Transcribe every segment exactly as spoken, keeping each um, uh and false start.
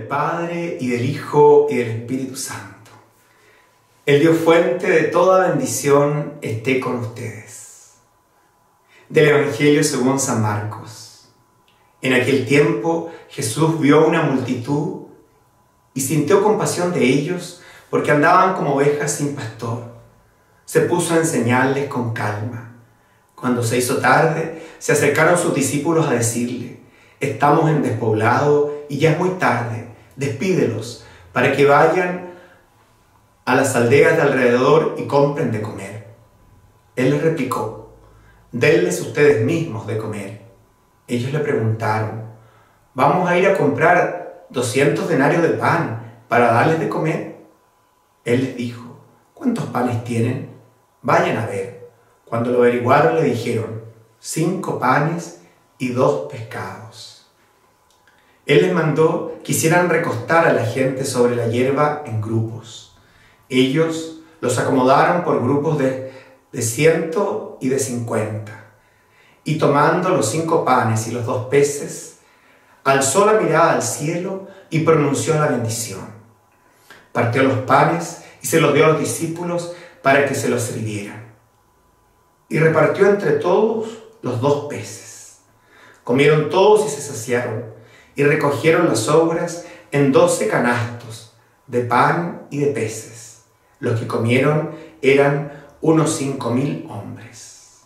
Padre, y del Hijo, y del Espíritu Santo. El Dios fuente de toda bendición esté con ustedes. Del Evangelio según San Marcos. En aquel tiempo Jesús vio una multitud y sintió compasión de ellos porque andaban como ovejas sin pastor. Se puso a enseñarles con calma. Cuando se hizo tarde, se acercaron sus discípulos a decirle: estamos en despoblado y ya es muy tarde, despídelos para que vayan a las aldeas de alrededor y compren de comer. Él les replicó: denles ustedes mismos de comer. Ellos le preguntaron: ¿vamos a ir a comprar doscientos denarios de pan para darles de comer? Él les dijo: ¿cuántos panes tienen? Vayan a ver. Cuando lo averiguaron le dijeron: cinco panes y dos pescados. Él les mandó que hicieran recostar a la gente sobre la hierba en grupos. Ellos los acomodaron por grupos de, de ciento y de cincuenta. Y tomando los cinco panes y los dos peces, alzó la mirada al cielo y pronunció la bendición. Partió los panes y se los dio a los discípulos para que se los sirvieran. Y repartió entre todos los dos peces. Comieron todos y se saciaron, y recogieron las sobras en doce canastos de pan y de peces. Los que comieron eran unos cinco mil hombres.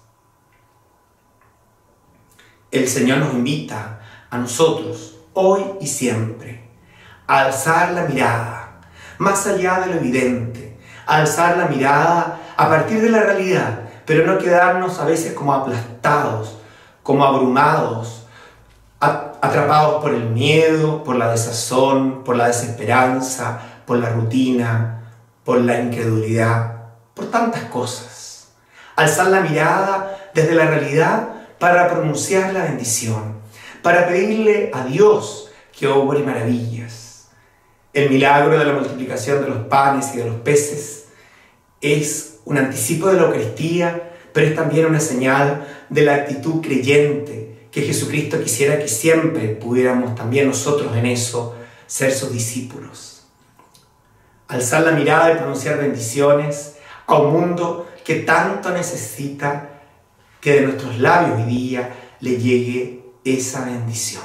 El Señor nos invita a nosotros, hoy y siempre, a alzar la mirada, más allá de lo evidente, a alzar la mirada a partir de la realidad, pero no quedarnos a veces como aplastados, como abrumados, atrapados por el miedo, por la desazón, por la desesperanza, por la rutina, por la incredulidad, por tantas cosas. Alzar la mirada desde la realidad para pronunciar la bendición, para pedirle a Dios que obre maravillas. El milagro de la multiplicación de los panes y de los peces es un anticipo de la Eucaristía, pero es también una señal de la actitud creyente que Jesucristo quisiera que siempre pudiéramos también nosotros en eso ser sus discípulos. Alzar la mirada y pronunciar bendiciones a un mundo que tanto necesita que de nuestros labios hoy día le llegue esa bendición.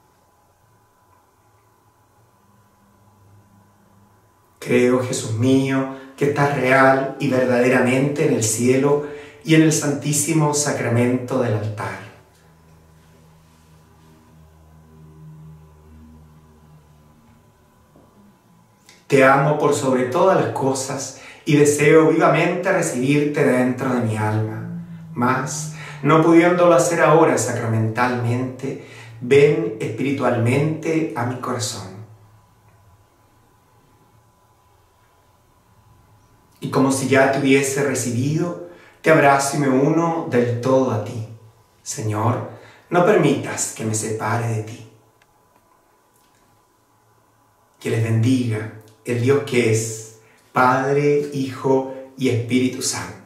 Creo, Jesús mío, que estás real y verdaderamente en el cielo y en el santísimo sacramento del altar. Te amo por sobre todas las cosas y deseo vivamente recibirte dentro de mi alma. Mas, no pudiéndolo hacer ahora sacramentalmente, ven espiritualmente a mi corazón. Y como si ya te hubiese recibido, te abrazo y me uno del todo a ti. Señor, no permitas que me separe de ti. Que les bendiga el Dios que es Padre, Hijo y Espíritu Santo.